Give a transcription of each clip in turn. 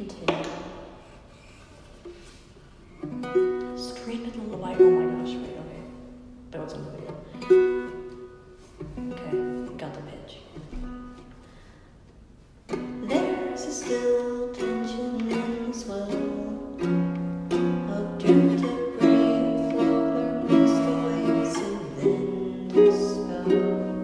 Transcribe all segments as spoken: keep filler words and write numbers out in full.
Continue. Scream at the lullaby. Oh my gosh, wait, okay. That was on the video. Okay, got the pitch. There's a still tension in the swell of dreams that breathe, floater mixed the waves of endless spell.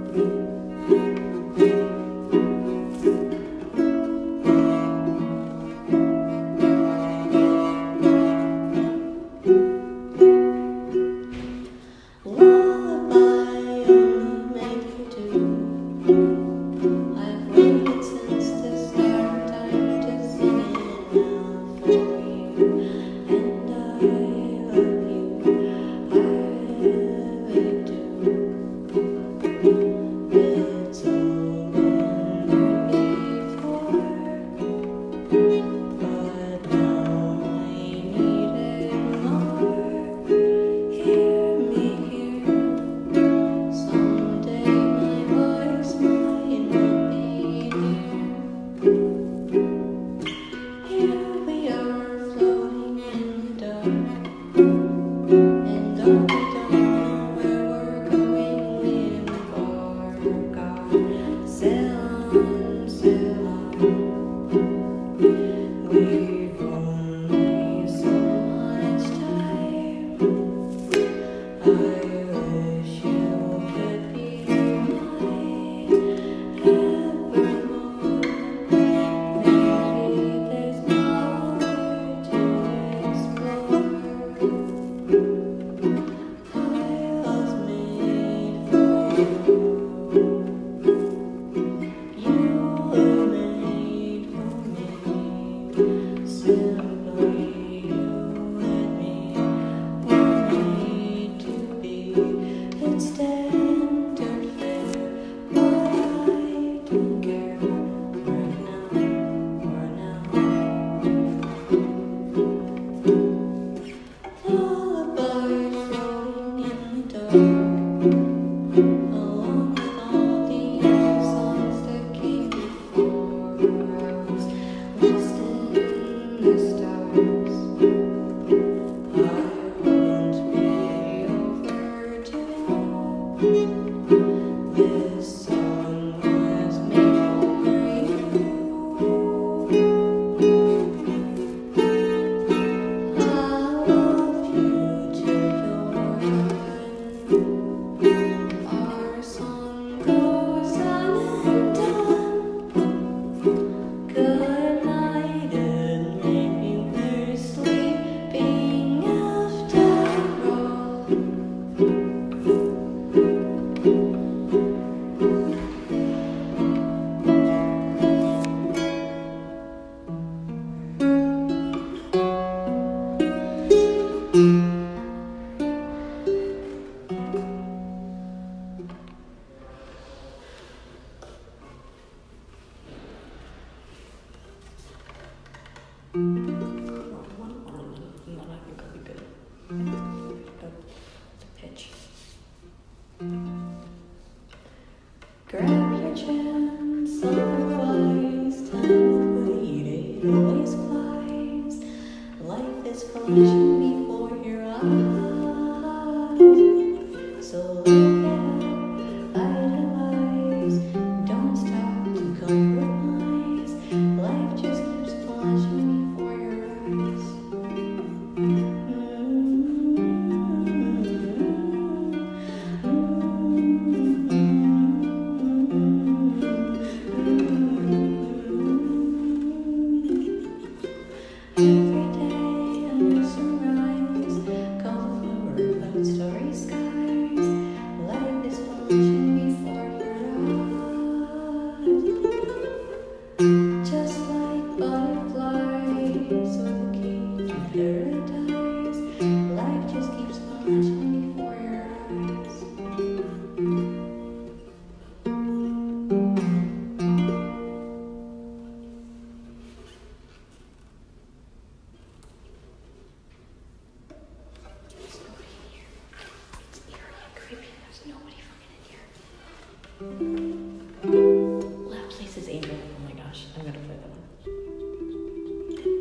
Grab your chance, otherwise time waited always flies. Life is flashing before your eyes. So live it up, idolize. Don't stop to compromise. Life just keeps flashing before your eyes. Every day under sunrise, colorful cloud starry skies. Life is flashing before your eyes. Just like butterflies or the key to paradise. Life just keeps flashing before your eyes. Laplace's Angel. Oh my gosh, I'm gonna play that one.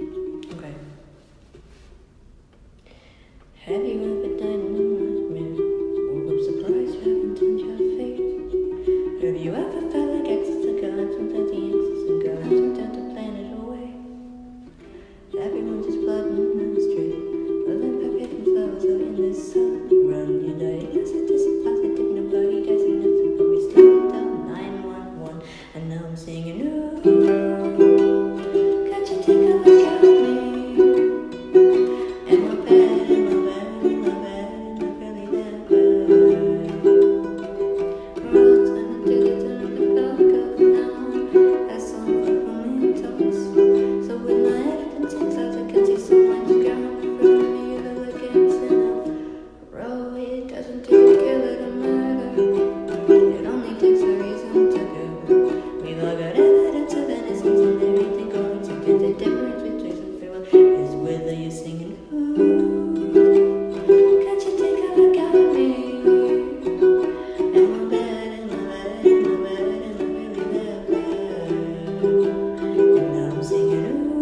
Have you ever died in a nightmare? Woke up surprised you haven't turned your face? Have you ever felt like access to God? Sometimes the access to God, sometimes the planet away. Everyone's just plotting on the street, living by picking flowers out in the sun. Run, you die, yes, it isn't positive, nobody does nothing, but we still down nine one one, and now I'm singing, ooh, can't you take a look at me? Am I bad, am I bad, am I bad, am I really that bad? We're all turning to the turn of the clock up now, that's all for women talks. So with my head up in six hours, I can see so much ground in front of me, you look against in a row. It doesn't take a killer to murder, it only takes a reason to go. We've all got evidence of innocence and everything going to get the difference between some free will is whether you're singing, ooh, can't you take a look at me? Am I bad, am I bad, am I bad, am I really that bad? And now I'm singing,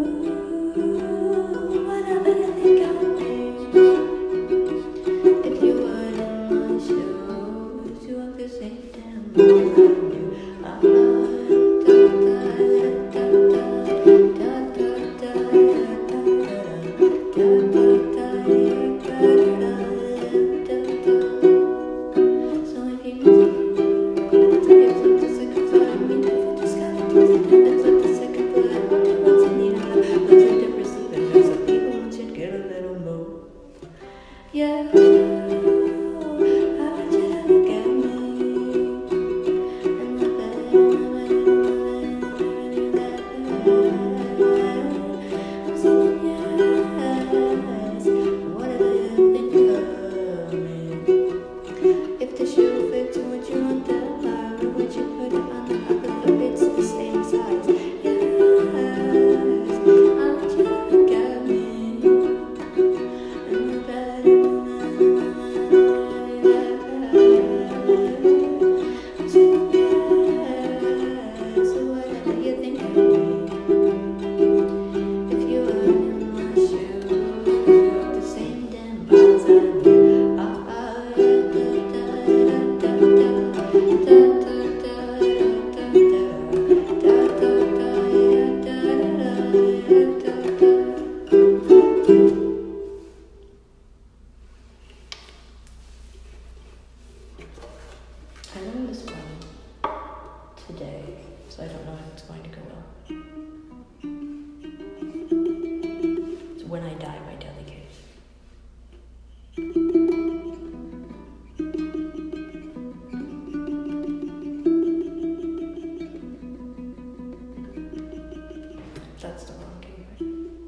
ooh, whatever you think of me. If you were in my shoes, you walk the same damn mile I do. Ah, da, da, da, da, da, da, da, da, da, da, da. So if you tell yourself to sacrifice me, if you just gotta do it, that's what the second blood. Only once you need a love, once you to receive it. There's some people once you get a little more. Yeah, I want you to look at me. Am I bad, am I bad, am I really that bad? I'm singing yes, whatever you think of me. If the shoe fits, would you want that bar? Or would you put it on the other foot? It's the same size. Yes, I want you to look at me. Am I bad, am I bad, am I really that bad? I'm singing yes, so whatever you think of me. If you were in my shoes, you walk the same damn miles I do. Ah, ah, yeah, da, da, da, da, da, da, da, da, da, da, da, da, da, yeah, da, da, da, yeah, da, da. I learned this one today, so I don't know if it's going to go well. It's When I Die by Delikate. That's the wrong key, right?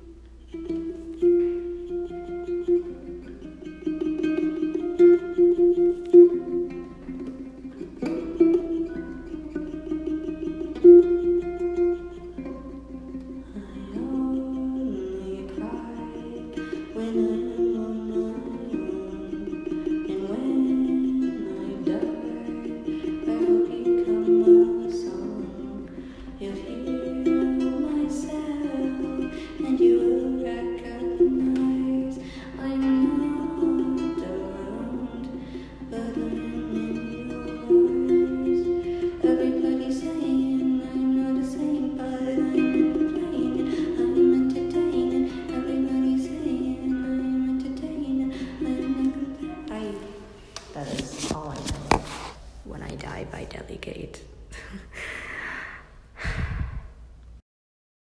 I only cry when I'm on my own, and when I die, I hope you come a song. You'll hear myself, and you will recognize I'm not around, but I'm in your eyes. Everybody's saying I'm not the same, but I'm entertaining, I'm entertaining. Everybody's saying I'm entertaining, I'm not I That is all I know. When I Die by Delikate.